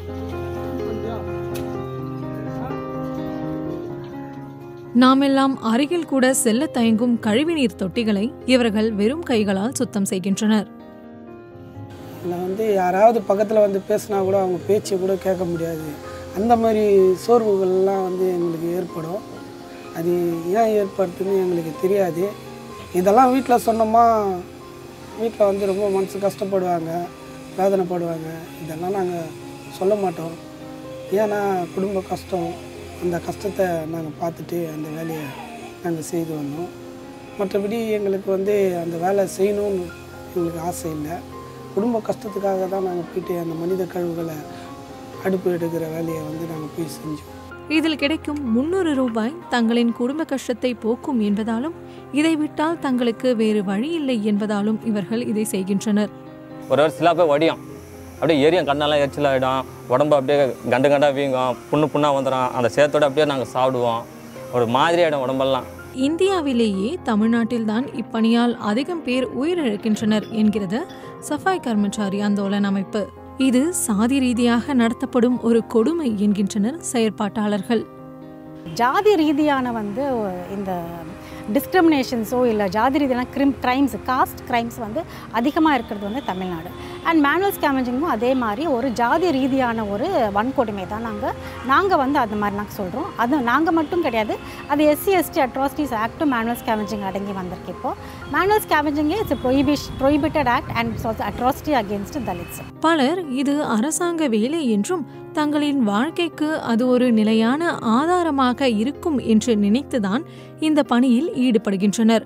நாமெல்லாம் அருகில் கூட செல்ல தயங்கும் கழிவுநீர் தொட்டிகளை இவர்கள் வெறும் கைகளால் சுத்தம் செய்கின்றனர். யாராவது பக்கத்தில் பேசினா கூட அவங்க பேச்சு கூட கேட்க முடியாது. அந்த மாதிரி சோர்வுகள்லாம் எங்களுக்கு ஏற்படும். அது ஏன் ஏற்படுத்துன்னு எங்களுக்கு தெரியாது. இதெல்லாம் வீட்டில் சொன்னோமா வீட்டில் ரொம்ப மனசு கஷ்டப்படுவாங்க, வேதனைப்படுவாங்க. இதெல்லாம் நாங்கள் சொல்ல மாட்டோம். ஏன்னா குடும்ப கஷ்டம், அந்த கஷ்டத்தை நாங்கள் பார்த்துட்டு அந்த வேலையை நாங்கள் செய்து வந்தோம். மற்றபடி எங்களுக்கு அந்த வேலை செய்யணும்னு எங்களுக்கு ஆசை இல்லை. குடும்ப கஷ்டத்துக்காக தான் நாங்கள் போயிட்டு அந்த மனித கழிவுகளை அடுப்பு எடுக்கிற வேலையை நாங்கள் போய் செஞ்சோம். இதில் கிடைக்கும் 300 ரூபாய் தங்களின் குடும்ப கஷ்டத்தை போக்கும் என்பதாலும் இதை விட்டால் தங்களுக்கு வேறு வழி இல்லை என்பதாலும் இவர்கள் இதை செய்கின்றனர். ஒரு சில பேர் வடியும், அப்படியே ஏரியும், கண்ணெல்லாம் எரிச்சல் ஆகிடும், உடம்பு அப்படியே கண்டு கண்டா வீங்கும், புண்ணாக வந்துடும். அந்த சேத்தோடு அப்படியே நாங்கள் சாப்பிடுவோம். ஒரு மாதிரி ஆகிடும் உடம்பெல்லாம். இந்தியாவிலேயே தமிழ்நாட்டில்தான் இப்பணியால் அதிகம் பேர் உயிரிழக்கின்றனர் என்கிறது சஃபாய் கர்மச்சாரி ஆந்தோலன் அமைப்பு. இது சாதி ரீதியாக நடத்தப்படும் ஒரு கொடுமை என்கின்றனர் செயற்பாட்டாளர்கள். ஜாதி ரீதியான இந்த டிஸ்கிரிமினேஷன்ஸோ இல்லை ஜாதி ரீதியான கிரைம்ஸ், காஸ்ட் கிரைம்ஸ் அதிகமாக இருக்கிறது தமிழ்நாடு. அண்ட் மேனுவல் ஸ்கேவெஞ்சிங்கும் அதே மாதிரி ஒரு ஜாதி ரீதியான ஒரு வன்கொடுமை தான் நாங்கள் அந்த மாதிரி நாங்கள் சொல்கிறோம். அது நாங்கள் மட்டும் கிடையாது, அது SC/ST அட்ராசிட்டிஸ் ஆக்டும் மேனுவல் ஸ்கேவெஞ்சிங் அடங்கி வந்திருக்கு. இப்போது மேனுவல் ஸ்கேவெஞ்சிங்கே it's prohibited act and atrocity against Dalits. பலர் இது அரசாங்க வேலை என்றும் தங்களின் வாழ்க்கைக்கு அது ஒரு நிலையான ஆதாரமாக இருக்கும் என்று நினைத்துதான் இந்த பணியில் ஈடுபடுகின்றனர்.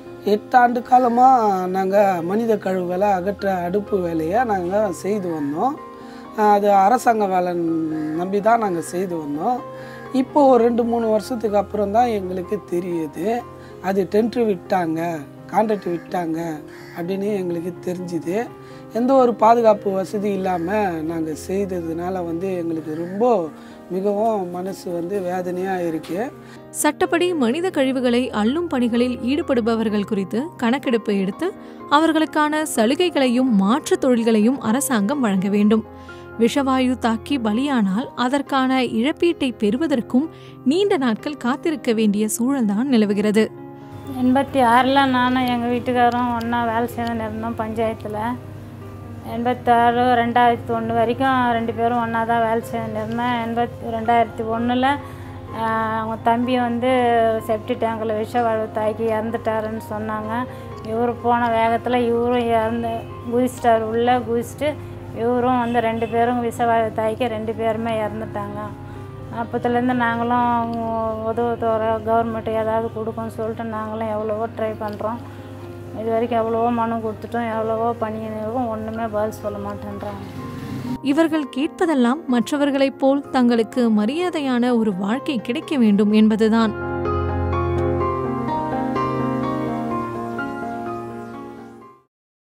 8 ஆண்டு காலமாக நாங்கள் மனித கழிவுகளை அகற்ற அடுப்பு வேலையை நாங்கள் செய்து வந்தோம். அது அரசாங்க வேலை நம்பி தான் நாங்கள் செய்து வந்தோம். இப்போது ஒரு 2-3 வருஷத்துக்கு அப்புறம் தான் எங்களுக்கு தெரியுது அது டெண்டர் விட்டாங்க, கான்ட்ராக்ட் விட்டாங்க அப்படின்னு எங்களுக்கு தெரிஞ்சுது. எந்த ஒரு பாதுகாப்பு வசதி இல்லாமல் நாங்கள் செய்ததுனால எங்களுக்கு ரொம்ப மிகவும் மனசு வேதனையாக இருக்குது. சட்டப்படி மனித கழிவுகளை அள்ளும் பணிகளில் ஈடுபடுபவர்கள் குறித்து கணக்கெடுப்பு எடுத்து அவர்களுக்கான சலுகைகளையும் மாற்றுத் தொழில்களையும் அரசாங்கம் வழங்க வேண்டும். விஷவாயு தாக்கி பலியானால் அதற்கான இழப்பீட்டை பெறுவதற்கும் நீண்ட நாட்கள் காத்திருக்க வேண்டிய சூழல்தான் நிலவுகிறது. 86 நானும் எங்கள் வீட்டுக்காரரும் ஒன்றா வேலை செய்து இருந்தோம் பஞ்சாயத்தில். 86 2001 வரைக்கும் 2 பேரும் ஒன்றா தான் வேலை செய்திருந்தேன். 2001 அவங்க தம்பி செப்டி டேங்கில் விஷவாயு தாக்கி இறந்துட்டாருன்னு சொன்னாங்க. இவர் போன வேகத்தில் இவரும் குதிச்சிட்டார், உள்ளே குதிச்சுட்டு இவரும் 2 பேரும் விஷவாயு தாக்கி 2 பேருமே இறந்துட்டாங்க. அப்போத்துலேருந்து நாங்களும் உதவுத்தோற கவர்மெண்ட் ஏதாவது கொடுக்கும்னு சொல்லிட்டு நாங்களும் எவ்வளவோ ட்ரை பண்ணுறோம். இது வரைக்கும் எவ்வளவோ மனு கொடுத்துட்டோம், எவ்வளவோ பண்ணியிருக்கோம், ஒன்றுமே பதில் சொல்ல மாட்டேன்றாங்க. இவர்கள் கேட்பதெல்லாம் மற்றவர்களைப் போல் தங்களுக்கு மரியாதையான ஒரு வாழ்க்கை கிடைக்க வேண்டும் என்பதுதான்.